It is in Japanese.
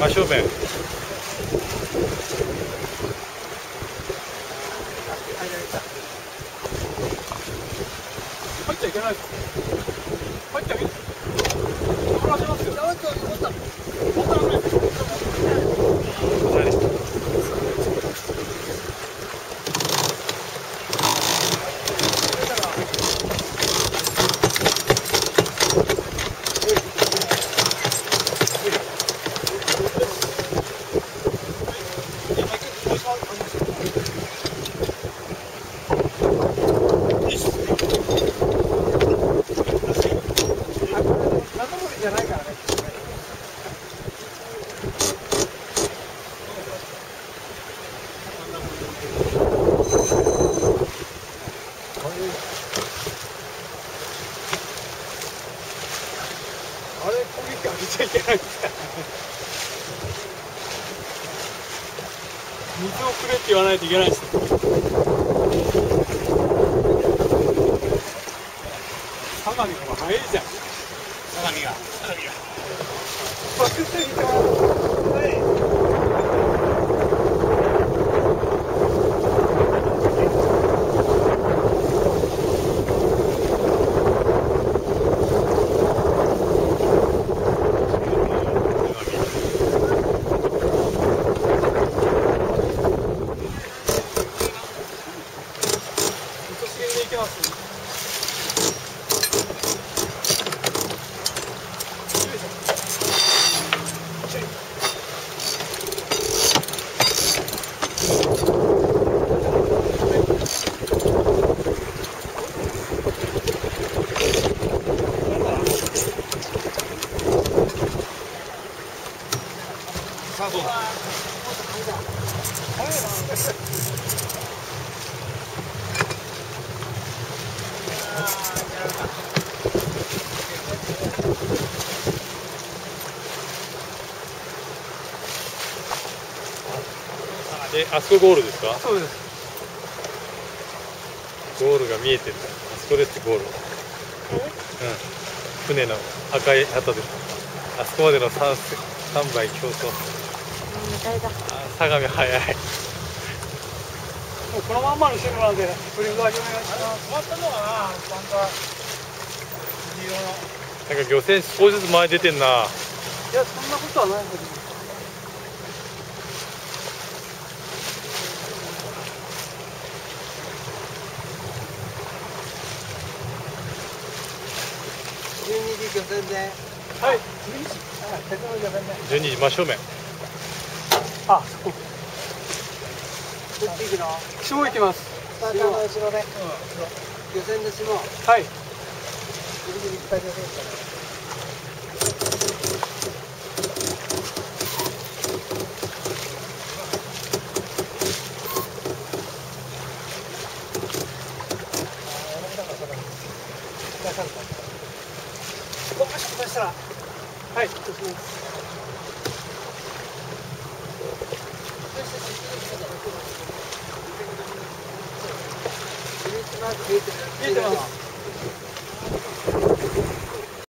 真正面。 入っちゃいけないです。入っちゃいけない。怒らせますよ。じゃないからね。あれ攻撃上げちゃいけないんだよ。水をくれって言わないといけないです。相模の方が早いじゃん。相模が。バクってみた。はい。さあどうだ。 で、あそこゴールですか？ そうです。 ゴールが見えてる。あそこですゴール。うん。船の赤い旗です。あそこまでの3倍競争。相模早い。 もうこのまんまのシェルなんで、プリング味お願いします。止まったのかな、 なんか漁船少しずつ前出てんな。 いや、そんなことはないけど。12時漁船で。はい。 12時真正面。 あ、そう。こっち行くの？下行きます。スターターの後ろね。漁船の下。はい。ぐるぐるいっぱい漁船ですから。はい、失礼します。見えてます。